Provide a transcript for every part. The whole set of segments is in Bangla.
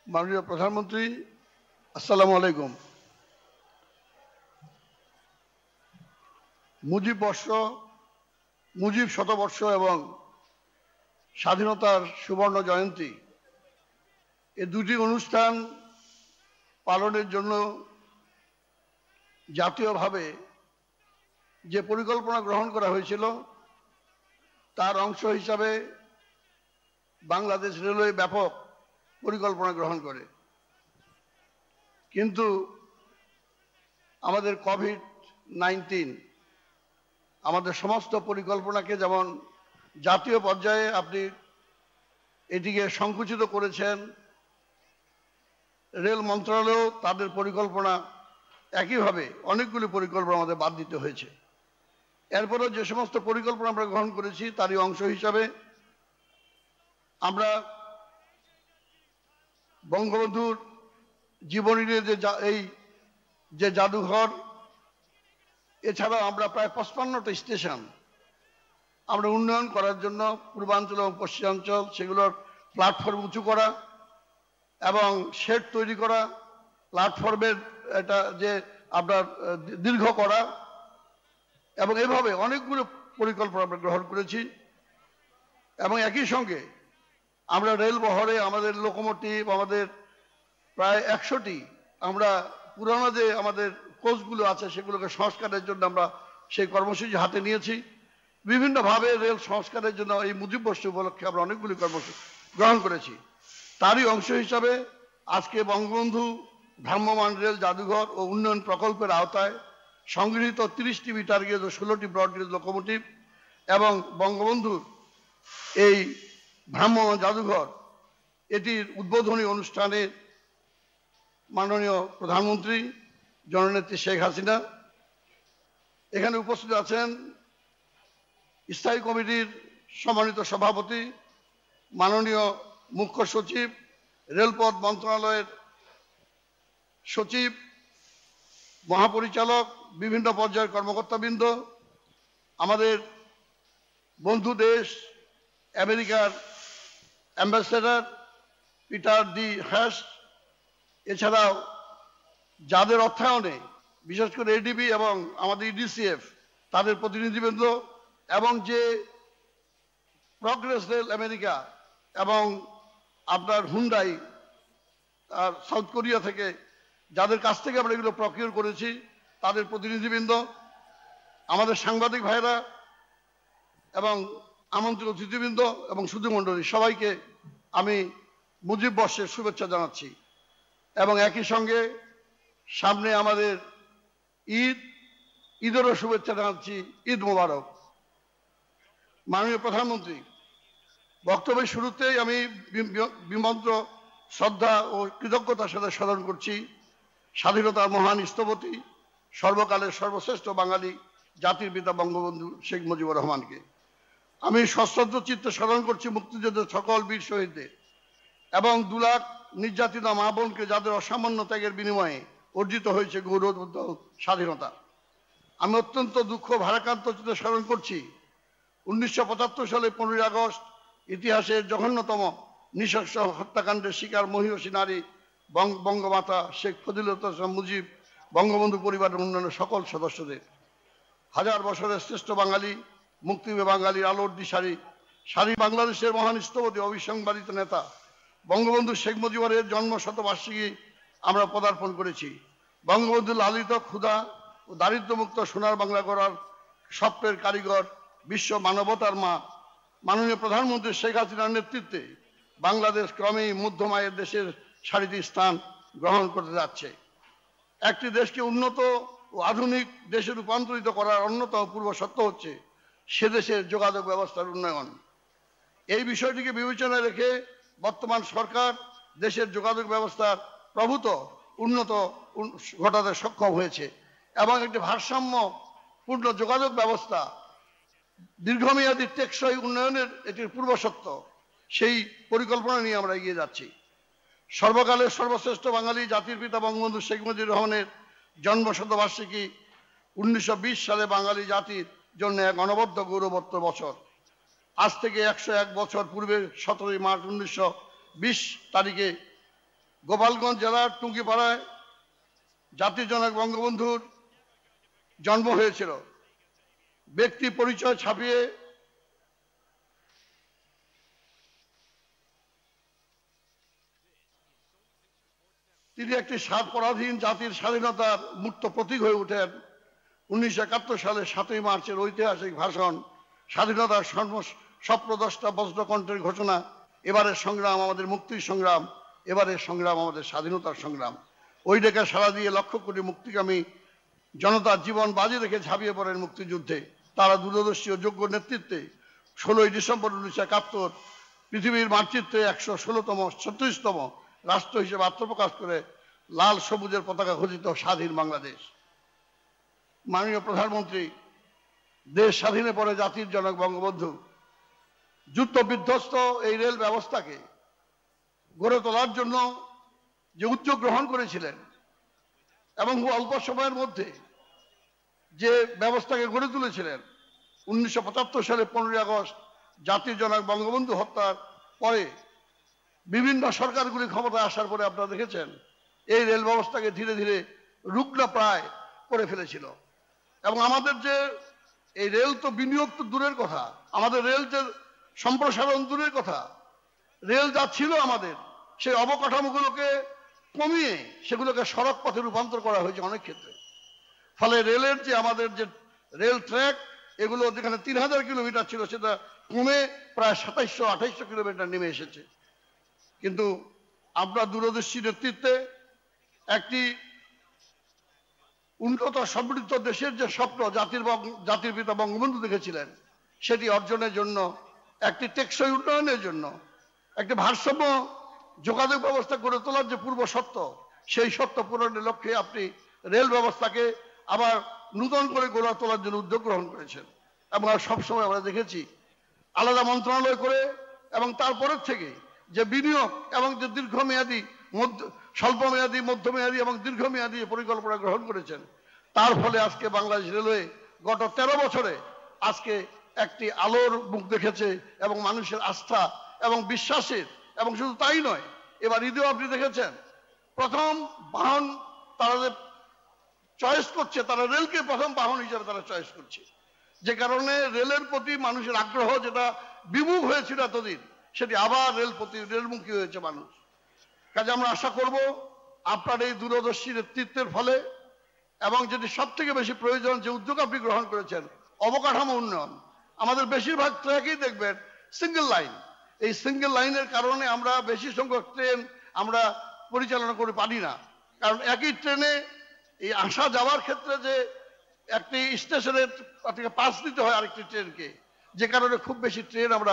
মাননীয় প্রধানমন্ত্রী, আসসালামু আলাইকুম। মুজিব শতবর্ষ এবং স্বাধীনতার সুবর্ণ জয়ন্তী এই দুটি অনুষ্ঠান পালনের জন্য জাতীয়ভাবে যে পরিকল্পনা গ্রহণ করা হয়েছিল তার অংশ হিসাবে বাংলাদেশ রেলওয়ে ব্যাপক পরিকল্পনা গ্রহণ করে, কিন্তু আমাদের কোভিড-19 আমাদের সমস্ত পরিকল্পনাকে যেমন জাতীয় পর্যায়ে আপনি এটিকে সংকুচিত করেছেন, রেল মন্ত্রণালয়েও তাদের পরিকল্পনা একইভাবে অনেকগুলি পরিকল্পনা আমাদের বাদ দিতে হয়েছে। এরপরেও যে সমস্ত পরিকল্পনা আমরা গ্রহণ করেছি তারই অংশ হিসাবে আমরা বঙ্গবন্ধুর জীবনীর যে জাদুঘর, এছাড়াও আমরা প্রায় 55টা স্টেশন আমরা উন্নয়ন করার জন্য পূর্বাঞ্চল এবং পশ্চিমাঞ্চল সেগুলোর প্ল্যাটফর্ম উঁচু করা এবং শেড তৈরি করা, প্ল্যাটফর্মের এটা যে আপনার দীর্ঘ করা এবং এভাবে অনেকগুলো পরিকল্পনা আমরা গ্রহণ করেছি। এবং একই সঙ্গে আমরা রেল বহরে আমাদের লোকোমোটিভ আমাদের প্রায় 100টি আমরা পুরানো যে আমাদের কোচগুলো আছে সেগুলোকে সংস্কারের জন্য আমরা সেই কর্মসূচি হাতে নিয়েছি। বিভিন্নভাবে রেল সংস্কারের জন্য এই মুজিব বর্ষ উপলক্ষে আমরা অনেকগুলি কর্মসূচি গ্রহণ করেছি। তারই অংশ হিসাবে আজকে বঙ্গবন্ধু ভ্রাম্যমাণ রেল জাদুঘর ও উন্নয়ন প্রকল্পের আওতায় সংগৃহীত 30টি মিটার গেজ ও 16টি ব্রড গেজ লোকোমোটিভ এবং বঙ্গবন্ধুর এই ভ্রাম্যমাণ জাদুঘর এটির উদ্বোধনী অনুষ্ঠানে মাননীয় প্রধানমন্ত্রী জননেত্রী শেখ হাসিনা, এখানে উপস্থিত আছেন স্থায়ী কমিটির সম্মানিত সভাপতি, মাননীয় মুখ্য সচিব, রেলপথ মন্ত্রণালয়ের সচিব, মহাপরিচালক, বিভিন্ন পর্যায়ের কর্মকর্তাবৃন্দ, আমাদের বন্ধু দেশ আমেরিকার অ্যাম্বাসেডর পিটার ডি হ্যাশ, এছাড়াও যাদের অর্থায়নে বিশেষ করে এডিবি এবং আমাদের ইডিসিএফ তাদের প্রতিনিধিবৃন্দ এবং যে প্রগ্রেস রেল আমেরিকা এবং আপনার হুন্ডাই আর সাউথ কোরিয়া থেকে যাদের কাছ থেকে আমরা এগুলো প্রকিউর করেছি তাদের প্রতিনিধিবৃন্দ, আমাদের সাংবাদিক ভাইরা এবং আমন্ত্রিত অতিথিবৃন্দ এবং সুধীমণ্ডলী সবাইকে আমি মুজিব বর্ষের শুভেচ্ছা জানাচ্ছি। এবং একই সঙ্গে সামনে আমাদের ঈদেরও শুভেচ্ছা জানাচ্ছি। ঈদ মোবারক। মাননীয় প্রধানমন্ত্রী, বক্তব্যের শুরুতেই আমি বিনম্র শ্রদ্ধা ও কৃতজ্ঞতার সাথে স্মরণ করছি স্বাধীনতার মহান স্থপতি, সর্বকালের সর্বশ্রেষ্ঠ বাঙালি জাতির পিতা বঙ্গবন্ধু শেখ মুজিবুর রহমানকে। আমি সশ্রদ্ধ চিত্তে স্মরণ করছি মুক্তিযুদ্ধের সকল বীর শহীদদের এবং 2 লাখ নির্যাতিত মা বোনকে যাদের অসামান্য ত্যাগের বিনিময়ে অর্জিত হয়েছে গৌরবোজ্জ্বল স্বাধীনতা। আমি অত্যন্ত দুঃখ ভারাক্রান্ত চিত্তে স্মরণ করছি 1975 সালে 15 আগস্ট ইতিহাসের জঘন্যতম নৃশংস হত্যাকাণ্ডের শিকার মহিষী নারী বঙ্গমাতা শেখ ফজিলাতুন্নেছা মুজিব বঙ্গবন্ধু পরিবারের উন্নয়নের সকল সদস্যদের। 1000 বছরের শ্রেষ্ঠ বাঙালি, মুক্তিবে বাঙালির আলোর দিশারি, সারি বাংলাদেশের মহান স্থপতি, অবিসংবাদিত নেতা বঙ্গবন্ধু শেখ মুজিবের জন্ম শতবার্ষিকী আমরা পদার্পণ করেছি। বঙ্গবন্ধু লালিত ক্ষুধা ও দারিদ্র্যমুক্ত সোনার বাংলা গড়ার স্বপ্নের কারিগর, বিশ্ব মানবতার মা মাননীয় প্রধানমন্ত্রী শেখ হাসিনার নেতৃত্বে বাংলাদেশ ক্রমেই মধ্যমায়ের দেশের সারিতে স্থান গ্রহণ করতে যাচ্ছে। একটি দেশকে উন্নত ও আধুনিক দেশে রূপান্তরিত করার অন্যতম পূর্ব শর্ত হচ্ছে সে দেশের যোগাযোগ ব্যবস্থার উন্নয়ন। এই বিষয়টিকে বিবেচনায় রেখে বর্তমান সরকার দেশের যোগাযোগ ব্যবস্থার প্রভূত উন্নত ঘটাতে সক্ষম হয়েছে এবং একটি ভারসাম্যপূর্ণ যোগাযোগ ব্যবস্থা দীর্ঘমেয়াদী টেকসই উন্নয়নের এটির পূর্বশর্ত, সেই পরিকল্পনা নিয়ে আমরা এগিয়ে যাচ্ছি। সর্বকালের সর্বশ্রেষ্ঠ বাঙালি জাতির পিতা বঙ্গবন্ধু শেখ মুজিবুর রহমানের জন্ম শতবার্ষিকী 1920 সালে বাঙালি জাতির জন্য এক অনবদ্য গৌরবোত্ত বছর। আজ থেকে 101 বছর পূর্বে 17 মার্চ 1920 তারিখে গোপালগঞ্জ জেলার টুঙ্গিপাড়ায় জাতির জনক বঙ্গবন্ধুর জন্ম হয়েছিল। ব্যক্তি পরিচয় ছাপিয়ে তিনি একটি পরাধীন জাতির স্বাধীনতার মূর্ত প্রতীক হয়ে ওঠেন। 1971 সালে 7ই মার্চের ঐতিহাসিক ভাষণ, স্বাধীনতার স্বপ্নদ্রষ্টা বজ্রকণ্ঠের ঘোষণা, এবারের সংগ্রাম আমাদের মুক্তির সংগ্রাম, এবারের সংগ্রাম আমাদের স্বাধীনতার সংগ্রাম। ওই ডেকে সাড়া দিয়ে লক্ষ কোটি মুক্তিকামী জনতার জীবন বাজি রেখে ঝাঁপিয়ে পড়েন মুক্তিযুদ্ধে। তারা দূরদর্শী ও যোগ্য নেতৃত্বে 16ই ডিসেম্বর 1971 পৃথিবীর মানচিত্রে 116তম রাষ্ট্র হিসেবে আত্মপ্রকাশ করে লাল সবুজের পতাকা খচিত স্বাধীন বাংলাদেশ। মাননীয় প্রধানমন্ত্রী, দেশ স্বাধীনের পরে জাতির জনক বঙ্গবন্ধু যুদ্ধ বিধ্বস্ত এই রেল ব্যবস্থাকে গড়ে তোলার জন্য যে উদ্যোগ গ্রহণ করেছিলেন এবং অল্প সময়ের মধ্যে যে ব্যবস্থাকে গড়ে তুলেছিলেন, 1975 সালে 15ই আগস্ট জাতির জনক বঙ্গবন্ধু হত্যার পরে বিভিন্ন সরকারগুলি ক্ষমতায় আসার পরে আপনারা দেখেছেন এই রেল ব্যবস্থাকে ধীরে ধীরে রুগ্ন প্রায় করে ফেলেছিল। এবং আমাদের যে এই রেল তো বিনিয়োগ তো দূরের কথা, আমাদের রেল যে সম্প্রসারণ দূরের কথা, রেল যা ছিল আমাদের সেই অবকাঠামোগুলোকে কমিয়ে সেগুলোকে সড়ক পথে রূপান্তর করা হয়েছে অনেক ক্ষেত্রে। ফলে রেলের যে আমাদের যে রেল ট্র্যাক এগুলো যেখানে 3000 কিলোমিটার ছিল সেটা কমে প্রায় 2700-2800 কিলোমিটার নেমে এসেছে। কিন্তু আপনার দূরদর্শী নেতৃত্বে একটি উন্নত সমৃদ্ধ দেশের যে স্বপ্ন জাতির পিতা বঙ্গবন্ধু দেখেছিলেন সেটি অর্জনের জন্য, একটি টেকসই উন্নয়নের জন্য, একটি ভারসাম্য যোগাযোগ ব্যবস্থা গড়ে তোলার যে পূর্ব সত্য, সেই সত্য পূরণের লক্ষ্যে আপনি রেল ব্যবস্থাকে আবার নূতন করে গড়ে তোলার জন্য উদ্যোগ গ্রহণ করেছেন। এবং সবসময় আমরা দেখেছি আলাদা মন্ত্রণালয় করে এবং তারপরের থেকে যে বিনিয়োগ এবং যে দীর্ঘমেয়াদী, স্বল্পমেয়াদী, মধ্যমেয়াদী এবং দীর্ঘমেয়াদী পরিকল্পনা গ্রহণ করেছেন, তার ফলে আজকে বাংলাদেশ রেলওয়ে গত 13 বছরে আজকে একটি আলোর মুখ দেখেছে এবং মানুষের আস্থা এবং বিশ্বাসের। এবং শুধু তাই নয়, এবার ঈদেও আপনি দেখেছেন প্রথম বাহন তারা যে চয়েস করছে, তারা রেলকে প্রথম বাহন হিসেবে তারা চয়েস করছে, যে কারণে রেলের প্রতি মানুষের আগ্রহ যেটা বিমুখ হয়েছিল এতদিন, সেটি আবার রেলমুখী হয়েছে মানুষ। কাজে আমরা আশা করব আপনার এই দূরদর্শী নেতৃত্বের ফলে এবং যেটি সব থেকে বেশি প্রয়োজন, যে উদ্যোগ আপনি গ্রহণ করেছেন অবকাঠামো উন্নয়ন, আমাদের বেশিরভাগ ট্র্যাকেই দেখবেন সিঙ্গেল লাইন। এই সিঙ্গেল লাইনের কারণে আমরা বেশি সংখ্যক ট্রেন আমরা পরিচালনা করে পারি না, কারণ একই ট্রেনে এই আসা যাওয়ার ক্ষেত্রে যে একটি স্টেশনের থেকে পাস দিতে হয় আরেকটি ট্রেনকে, যে কারণে খুব বেশি ট্রেন আমরা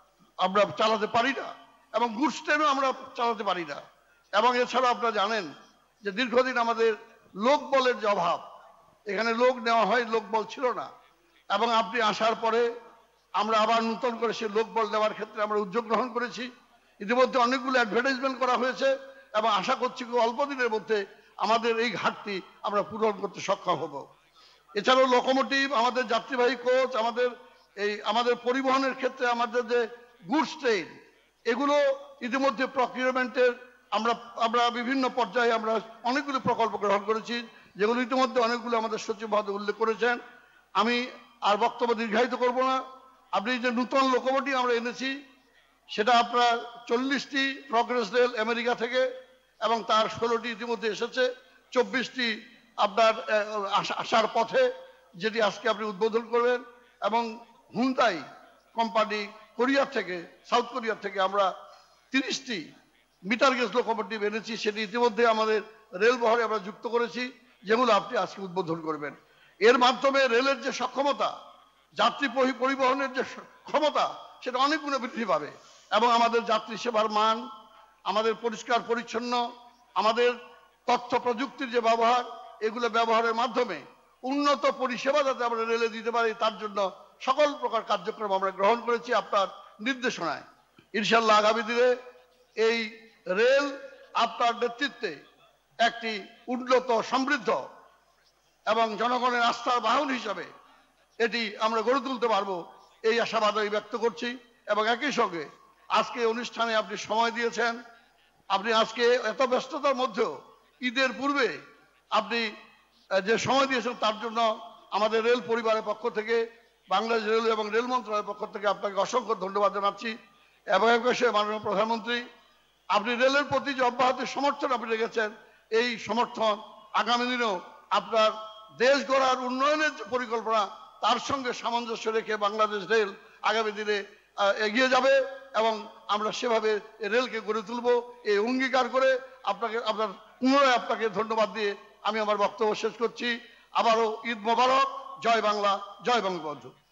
চালাতে পারি না এবং গুডস ট্রেনও আমরা চালাতে পারি না। এবং এছাড়া আপনারা জানেন যে দীর্ঘদিন আমাদের লোকবলের যে অভাব, এখানে লোক নেওয়া হয়, লোকবল ছিল না। এবং আপনি আসার পরে আমরা আবার নতুন করে সেই লোকবল নেওয়ার ক্ষেত্রে আমরা উদ্যোগ গ্রহণ করেছি। ইতিমধ্যে অনেকগুলো অ্যাডভার্টাইজমেন্ট করা হয়েছে এবং আশা করছি খুব অল্প দিনের মধ্যে আমাদের এই ঘাটতি আমরা পূরণ করতে সক্ষম হব। এছাড়াও লোকোমোটিভ, আমাদের যাত্রীবাহী কোচ, আমাদের পরিবহনের ক্ষেত্রে আমাদের যে গুডস ট্রেন, এগুলো ইতিমধ্যে প্রকিউরমেন্টের আমরা বিভিন্ন পর্যায়ে আমরা অনেকগুলো প্রকল্প গ্রহণ করেছি, যেগুলো ইতিমধ্যে অনেকগুলো আমাদের সচিব মহোদয় উল্লেখ করেছেন। আমি আর বক্তব্য দীর্ঘায়িত করব না। আপনি যে নতুন লোকোমোটিভ আমরা এনেছি সেটা আপনার 40টি প্রগ্রেস রেল আমেরিকা থেকে এবং তার 16টি ইতিমধ্যে এসেছে, 24টি আপনার আসার পথে, যেটি আজকে আপনি উদ্বোধন করবেন। এবং হুন্দাই কোম্পানি সাউথ কোরিয়া থেকে আমরা 30টি মিটার গেজ লোকোমোটিভ এনেছি, সেটি ইতিমধ্যে আমাদের রেল বহরে আমরা যুক্ত করেছি, যেগুলো আপনি আজকে উদ্বোধন করবেন। এর মাধ্যমে রেলের যে সক্ষমতা, যাত্রী পরিবহনের যে ক্ষমতা, সেটা অনেক গুণে বৃদ্ধি পাবে এবং আমাদের যাত্রী সেবার মান, আমাদের পরিষ্কার পরিচ্ছন্ন, আমাদের তথ্য প্রযুক্তির যে ব্যবহার, এগুলো ব্যবহারের মাধ্যমে উন্নত পরিষেবা যাতে আমরা রেলে দিতে পারি, তার জন্য সকল প্রকার কার্যক্রম আমরা গ্রহণ করেছি আপনার নির্দেশনায়। ইনশাল্লাহ আগামী দিনে এই রেল আপনার নেতৃত্বে একটি উন্নত, সমৃদ্ধ এবং জনগণের আস্থার বাহন হিসাবে এটি আমরা গড়ে তুলতে পারবো, এই আশাবাদ আমি ব্যক্ত করছি। এবং একই সঙ্গে আজকে অনুষ্ঠানে আপনি সময় দিয়েছেন, আপনি আজকে এত ব্যস্ততার মধ্যেও ঈদের পূর্বে আপনি যে সময় দিয়েছেন তার জন্য আমাদের রেল পরিবারের পক্ষ থেকে, বাংলাদেশ রেল এবং রেল মন্ত্রণালয়ের পক্ষ থেকে আপনাকে অসংখ্য ধন্যবাদ জানাচ্ছি। এবং এক বিষয়ে মাননীয় প্রধানমন্ত্রী, আপনি রেলের প্রতি যে অব্যাহত সমর্থন আপনি রেখেছেন, এই সমর্থন আগামী দিনেও আপনার দেশ গড়ার উন্নয়নের যে পরিকল্পনা তার সঙ্গে সামঞ্জস্য রেখে বাংলাদেশ রেল আগামী দিনে এগিয়ে যাবে এবং আমরা সেভাবে রেলকে গড়ে তুলব, এই অঙ্গীকার করে আপনার পুনরায় আপনাকে ধন্যবাদ দিয়ে আমি আমার বক্তব্য শেষ করছি। আবারও ঈদ মোবারক। জয় বাংলা, জয় বঙ্গবন্ধু।